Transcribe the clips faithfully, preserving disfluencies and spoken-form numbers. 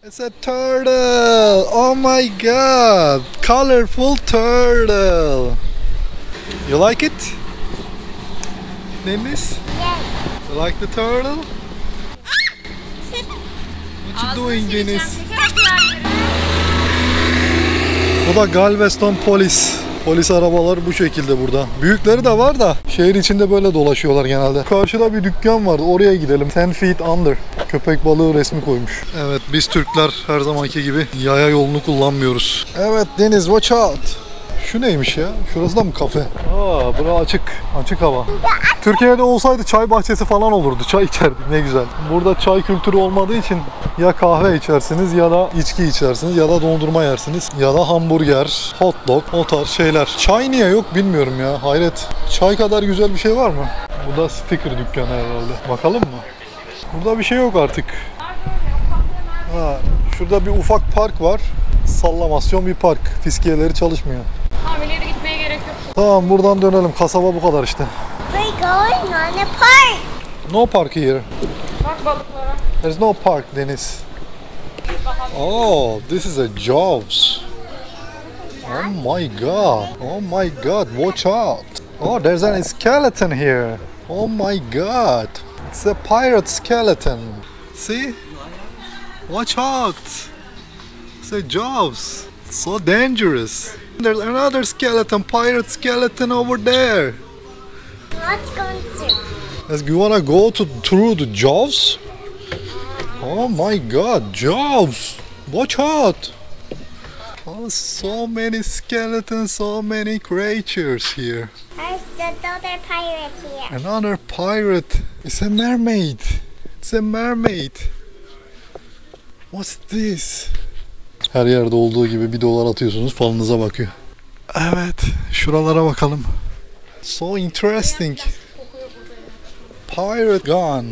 It's a turtle! Oh my god! Colorful turtle! You like it? Deniz? Yes. You like the turtle? What you doing, Deniz? Bu da Galveston polis. Polis arabaları bu şekilde burada. Büyükleri de var da şehir içinde böyle dolaşıyorlar genelde. Karşıda bir dükkan vardı. Oraya gidelim. ten feet under. Köpek balığı resmi koymuş. Evet, biz Türkler her zamanki gibi yaya yolunu kullanmıyoruz. Evet Deniz, watch out. Şu neymiş ya? Şurası da mı kafe? Aa, bura açık. Açık hava. Türkiye'de olsaydı çay bahçesi falan olurdu. Çay içerdik, ne güzel. Burada çay kültürü olmadığı için ya kahve içersiniz ya da içki içersiniz ya da dondurma yersiniz ya da hamburger, hot dog, o tarz şeyler. Çay niye yok bilmiyorum ya. Hayret. Çay kadar güzel bir şey var mı? Bu da sticker dükkanı herhalde. Bakalım mı? Burada bir şey yok artık. Ha, şurada bir ufak park var. Sallamasyon bir park. Fiskiyeleri çalışmıyor. Tamam, ileri gitmeye gerek yok. Tamam, buradan dönelim. Kasaba bu kadar işte. We're going on a park. No park here. Bak balıklara. There's no park, Deniz. Oh, this is a Jaws. Oh my god. Oh my god, watch out. Oh, there's a skeleton here. Oh my god. It's a pirate skeleton. See? Watch out. It's a Jaws. It's so dangerous. There's another skeleton, pirate skeleton over there. Let's go through. As you wanna go to through the Jaws? Oh my god, Jaws! Watch out! Oh, so many skeletons, so many creatures here. There's another pirate here. Another pirate. It's a mermaid. It's a mermaid. What's this? Her yerde olduğu gibi bir dolar atıyorsunuz, falınıza bakıyor. Evet, şuralara bakalım. So interesting. Pirate gun.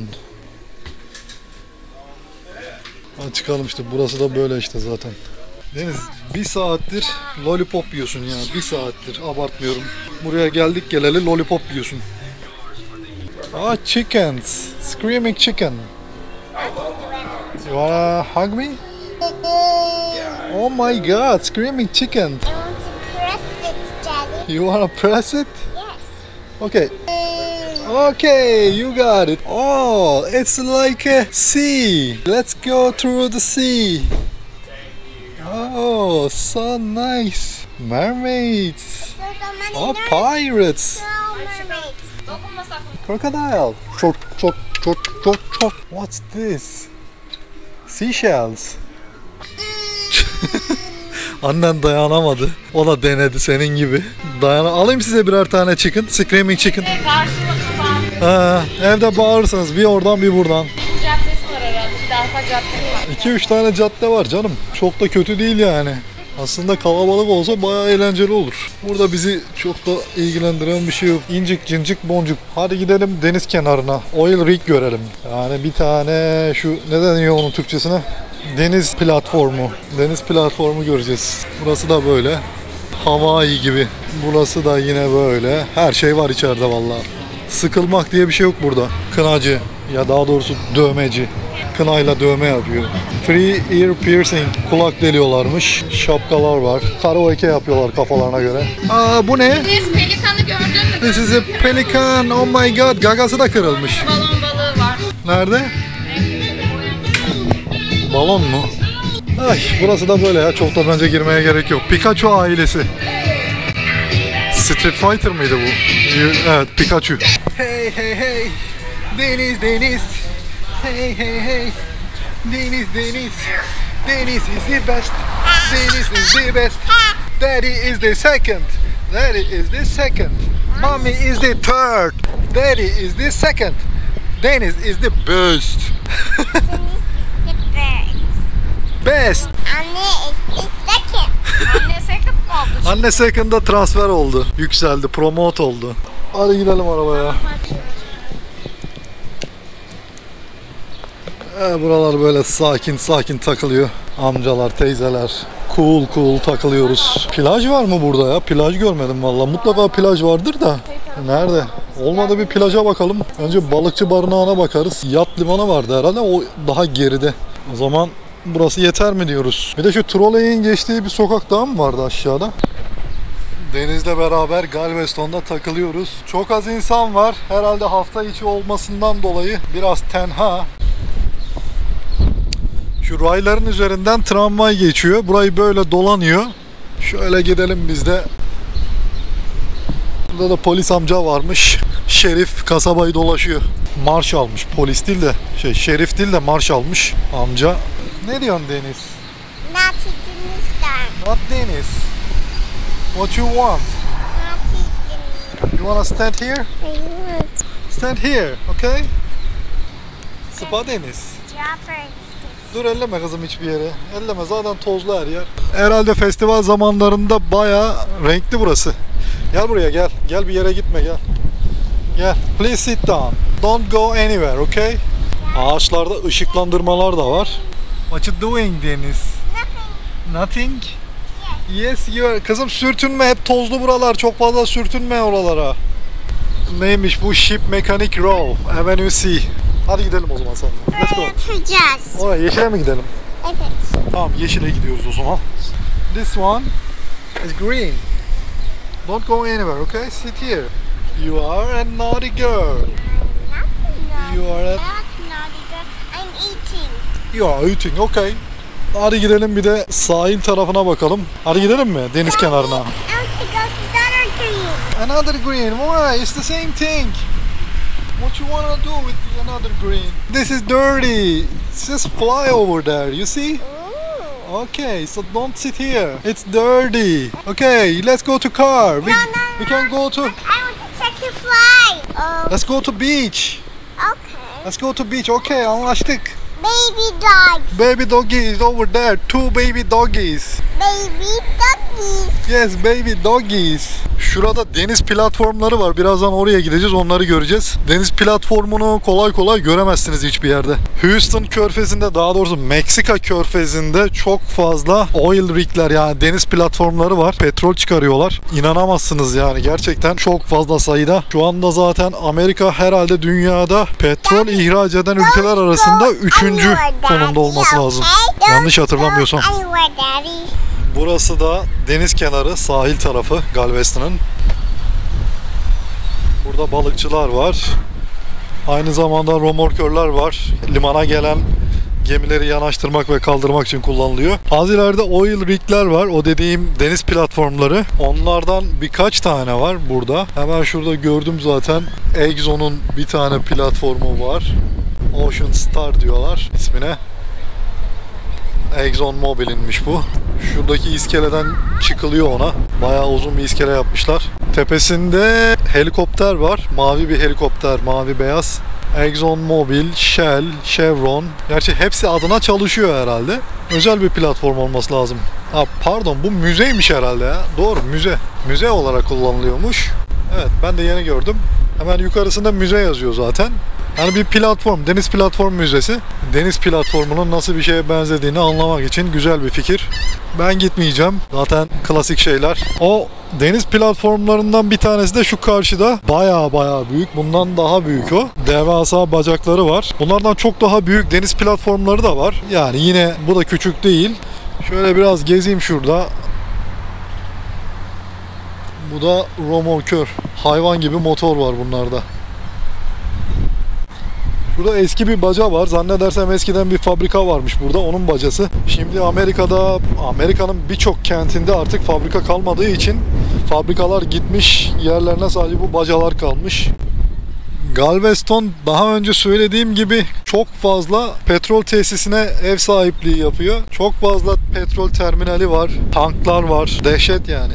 Hadi çıkalım işte, burası da böyle işte zaten. Deniz, bir saattir lollipop yiyorsun ya, bir saattir, abartmıyorum. Buraya geldik geleli lollipop yiyorsun. Ah, chickens, screaming chicken. You wanna hug me? Oh my god, screaming chicken. I want to press it, Daddy. You wanna press it? Yes. Okay. Okay, you got it. Oh, it's like a sea. Let's go through the sea. Oh, so nice. Mermaids. So many Oh, nerds. pirates. So mermaids. Dokunmasak mı? Crocodile. Çok çok çok çok çok. What's this? Seashells. Annen dayanamadı. O da denedi senin gibi. Dayana Alayım size birer tane chicken. Screaming chicken. Karşılıklı falan. Ha, evde bağırırsanız bir oradan bir buradan. Caddesi var herhalde. Bir de arka caddesi var. iki üç tane cadde var canım. Çok da kötü değil yani. Aslında kalabalık olsa bayağı eğlenceli olur. Burada bizi çok da ilgilendiren bir şey yok. İncik cincik boncuk. Hadi gidelim deniz kenarına. Oil rig görelim. Yani bir tane şu ne deniyor onun Türkçesine? Deniz platformu. Deniz platformu göreceğiz. Burası da böyle. Hawaii gibi. Burası da yine böyle. Her şey var içeride vallahi. Sıkılmak diye bir şey yok burada. Kınacı ya daha doğrusu dövmeci. Kınayla dövme yapıyor. Free ear piercing. Kulak deliyorlarmış. Şapkalar var. Karaoke yapıyorlar kafalarına göre. Aa, bu ne? Deniz pelikanı gördün mü? This is a pelican. Oh my god. Gagası da kırılmış. Balon balığı var. Nerede? Balon mu? Ay, burası da böyle ya. Çok da bence girmeye gerek yok. Pikachu ailesi. Street Fighter mıydı bu? Evet, Pikachu. Hey hey hey. Deniz deniz. Hey hey hey. Deniz deniz. Deniz is the best. Deniz is the best. Daddy is the second. Daddy is the second. Mommy is the third. Daddy is the second. Deniz is the best. The birds. Best. Anne is the second. Anne second mı oldu? Anne second'da transfer oldu. Yükseldi, promote oldu. Hadi gidelim arabaya. Ee, buralar böyle sakin sakin takılıyor. Amcalar, teyzeler. Cool cool takılıyoruz. Plaj var mı burada ya? Plaj görmedim vallahi. Mutlaka plaj vardır da. Nerede? Olmadı bir plaja bakalım. Önce balıkçı barınağına bakarız. Yat limanı vardı herhalde. O daha geride. O zaman burası yeter mi diyoruz. Bir de şu troleyin geçtiği bir sokak daha mı vardı aşağıda? Deniz'le beraber Galveston'da takılıyoruz. Çok az insan var. Herhalde hafta içi olmasından dolayı biraz tenha. Şu rayların üzerinden tramvay geçiyor. Burayı böyle dolanıyor. Şöyle gidelim biz de. Burada da polis amca varmış. Şerif kasabayı dolaşıyor. Marş almış. Polis değil de şey şerif değil de marş almış amca. Ne diyorsun Deniz? Not eating What Deniz? What you want? Not You wanna stand here? eating. Stand here, okay? Spa Deniz. Strawberries. Dur elleme kızım hiçbir yere. Elleme zaten tozlu her yer. Herhalde festival zamanlarında bayağı renkli burası. Gel buraya gel. Gel bir yere gitme gel. Gel. Please sit down. Don't go anywhere, okay? Ağaçlarda ışıklandırmalar da var. What you doing Deniz? Nothing. Yes you are. Kızım sürtünme hep tozlu buralar. Çok fazla sürtünme oralara. Neymiş bu? Ship Mechanic Row. Avenue C. Hadi gidelim o zaman sen. Let's go. Yapacağız. Oraya yeşile mi gidelim? Evet. Tamam yeşile gidiyoruz o zaman. This one is green. Don't go anywhere, okay? Sit here. You are a naughty girl. You are a... Not naughty girl. I'm eating. You are eating, okay. Hadi gidelim bir de sahil tarafına bakalım. Hadi gidelim mi deniz kenarına? I want to go to Dollar Green. Another green, why? It's the same thing. What you wanna do with another green? This is dirty. Just fly over there, you see? Ooh. Okay, so don't sit here. It's dirty. Okay, let's go to car. We, No, no, we can go to... I want to check the fly. Oh, Let's go to beach. okay. Let's go to beach. Okay, anlaştık. Baby dogs. Baby doggies over there. Two baby doggies. Baby doggies. Yes, baby doggies. Şurada deniz platformları var. Birazdan oraya gideceğiz. Onları göreceğiz. Deniz platformunu kolay kolay göremezsiniz hiçbir yerde. Houston Körfezi'nde, daha doğrusu Meksika Körfezi'nde çok fazla oil rigler, yani deniz platformları var. Petrol çıkarıyorlar. İnanamazsınız yani. Gerçekten çok fazla sayıda. Şu anda zaten Amerika herhalde dünyada petrol ihraç eden ülkeler arasında üçüncü konumda olması lazım. Yanlış hatırlamıyorsam. Anywhere, Daddy. Burası da deniz kenarı, sahil tarafı Galveston'ın. Burada balıkçılar var. Aynı zamanda romorkörler var. Limana gelen gemileri yanaştırmak ve kaldırmak için kullanılıyor. Az ileride oil rigler var. O dediğim deniz platformları. Onlardan birkaç tane var burada. Hemen şurada gördüm zaten. Exxon'un bir tane platformu var. Ocean Star diyorlar ismine. Exxon Mobil'inmiş bu. Şuradaki iskeleden çıkılıyor ona. Bayağı uzun bir iskele yapmışlar. Tepesinde helikopter var. Mavi bir helikopter, mavi beyaz. Exxon Mobil, Shell, Chevron. Gerçi hepsi adına çalışıyor herhalde. Özel bir platform olması lazım. Ha, pardon, bu müzeymiş herhalde ya. Doğru, müze. Müze olarak kullanılıyormuş. Evet, ben de yeni gördüm. Hemen yukarısında müze yazıyor zaten. Yani bir platform, deniz platform müzesi. Deniz platformunun nasıl bir şeye benzediğini anlamak için güzel bir fikir. Ben gitmeyeceğim. Zaten klasik şeyler. O deniz platformlarından bir tanesi de şu karşıda. Baya baya büyük. Bundan daha büyük o. Devasa bacakları var. Bunlardan çok daha büyük deniz platformları da var. Yani yine bu da küçük değil. Şöyle biraz gezeyim şurada. Bu da romorkör. Hayvan gibi motor var bunlarda. Burada eski bir baca var. Zannedersem eskiden bir fabrika varmış burada. Onun bacası. Şimdi Amerika'da, Amerika'nın birçok kentinde artık fabrika kalmadığı için fabrikalar gitmiş. Yerlerine sadece bu bacalar kalmış. Galveston, daha önce söylediğim gibi, çok fazla petrol tesisine ev sahipliği yapıyor. Çok fazla petrol terminali var. Tanklar var. Dehşet yani.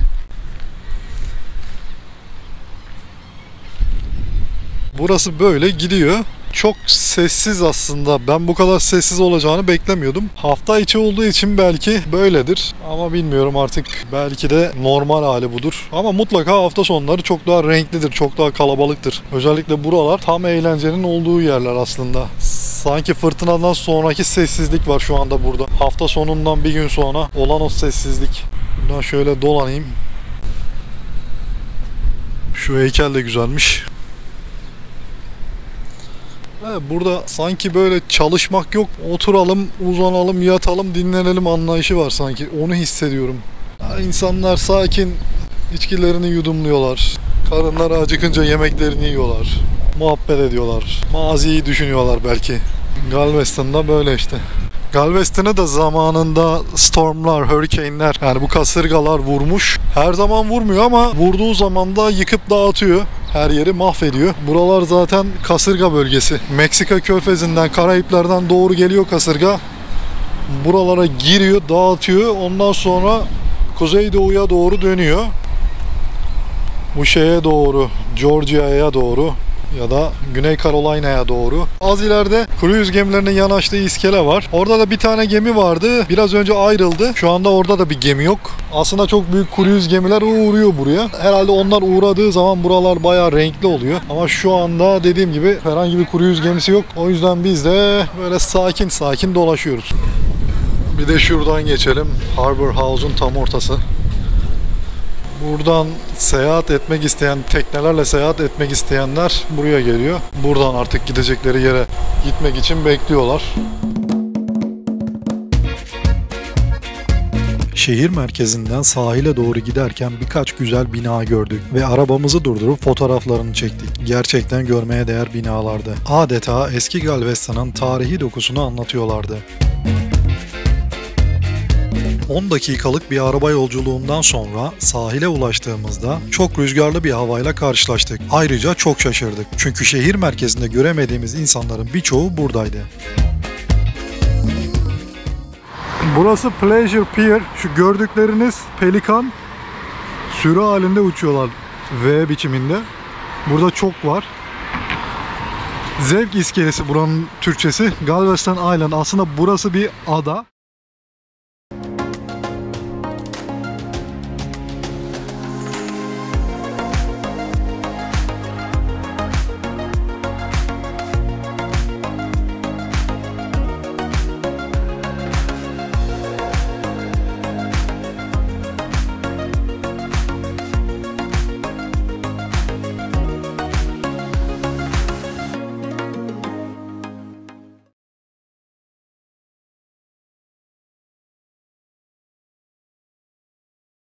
Burası böyle gidiyor. Çok sessiz aslında. Ben bu kadar sessiz olacağını beklemiyordum. Hafta içi olduğu için belki böyledir. Ama bilmiyorum artık. Belki de normal hali budur. Ama mutlaka hafta sonları çok daha renklidir. Çok daha kalabalıktır. Özellikle buralar tam eğlencenin olduğu yerler aslında. Sanki fırtınadan sonraki sessizlik var şu anda burada. Hafta sonundan bir gün sonra olan o sessizlik. Buradan şöyle dolanayım. Şu heykel de güzelmiş. Evet, burada sanki böyle çalışmak yok, oturalım, uzanalım, yatalım, dinlenelim anlayışı var sanki. Onu hissediyorum. Ya insanlar sakin, içkilerini yudumluyorlar. Karınları acıkınca yemeklerini yiyorlar. Muhabbet ediyorlar. Maziyi düşünüyorlar belki. Galveston'da böyle işte. Galveston'ı da zamanında stormlar, hurricane'ler, yani bu kasırgalar vurmuş. Her zaman vurmuyor ama vurduğu zaman da yıkıp dağıtıyor. Her yeri mahvediyor. Buralar zaten kasırga bölgesi. Meksika Körfezi'nden, Karayipler'den doğru geliyor kasırga. Buralara giriyor, dağıtıyor. Ondan sonra kuzeydoğuya doğru dönüyor. Bu şeye doğru, Georgia'ya doğru ya da Güney Carolina'ya doğru. Az ileride kruz gemilerinin yanaştığı iskele var. Orada da bir tane gemi vardı. Biraz önce ayrıldı. Şu anda orada da bir gemi yok. Aslında çok büyük kruz gemiler uğruyor buraya. Herhalde onlar uğradığı zaman buralar bayağı renkli oluyor. Ama şu anda dediğim gibi herhangi bir kruz gemisi yok. O yüzden biz de böyle sakin sakin dolaşıyoruz. Bir de şuradan geçelim. Harbor House'un tam ortası. Buradan seyahat etmek isteyen, teknelerle seyahat etmek isteyenler buraya geliyor. Buradan artık gidecekleri yere gitmek için bekliyorlar. Şehir merkezinden sahile doğru giderken birkaç güzel bina gördük ve arabamızı durdurup fotoğraflarını çektik. Gerçekten görmeye değer binalardı. Adeta eski Galveston'un tarihi dokusunu anlatıyorlardı. on dakikalık bir araba yolculuğundan sonra sahile ulaştığımızda çok rüzgarlı bir havayla karşılaştık. Ayrıca çok şaşırdık. Çünkü şehir merkezinde göremediğimiz insanların birçoğu buradaydı. Burası Pleasure Pier. Şu gördükleriniz pelikan sürü halinde uçuyorlar. V biçiminde. Burada çok var. Zevk iskelesi buranın Türkçesi. Galveston Island. Aslında burası bir ada.